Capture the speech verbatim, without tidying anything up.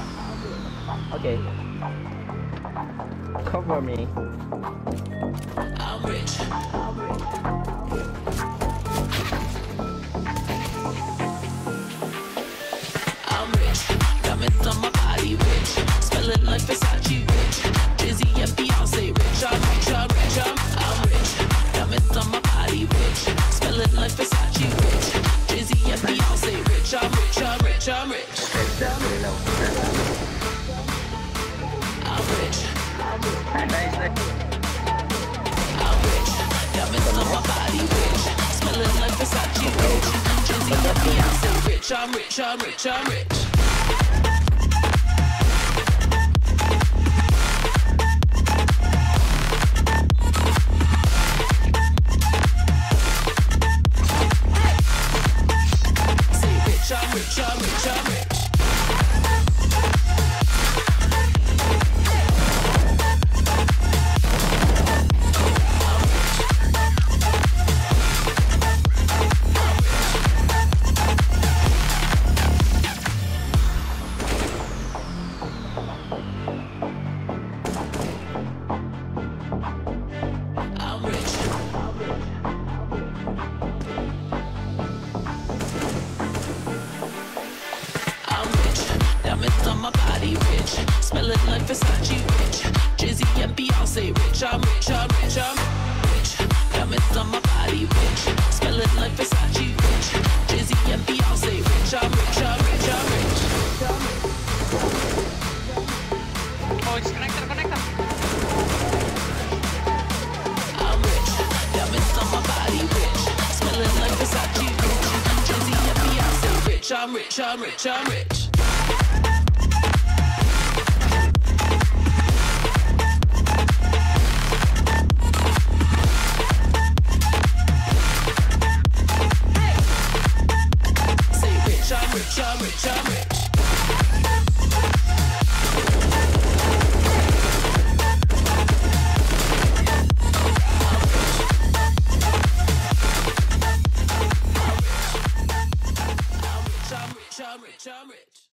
Okay. Cover me. I'm rich. I'm rich. Diamonds on my body, rich. Smelling like Versace, rich. Drizzy and Beyonce, rich. I'm rich, I'm rich, I'm, I'm rich. Diamonds on my body, rich. Smelling like Versace, rich. Drizzy and Beyonce, rich. I'm rich, I'm rich, I'm rich. I'm rich. I'm rich. Diamonds on my body, rich. Smelling like Versace, rich. Drizzy and Beyonce, rich. I'm rich, I'm rich, I'm rich. Say rich, I'm rich, I'm rich, I'm rich. I'm rich. I'm rich. Diamonds on my body, rich. Smelling like Versace, rich. Drizzy and Beyonce, rich. I'm rich, I'm rich, I'm rich. Diamonds on my body, rich. Smelling like Versace, rich. Drizzy and Beyonce, rich. I'm rich, I'm rich, I'm rich. Oh, desconecta, conecta. I'm rich. Diamonds on my body, rich. Smelling like Versace, rich. Drizzy and Beyonce, rich. I'm rich, I'm rich, I'm rich. Say rich, I'm rich, I'm rich, I'm rich.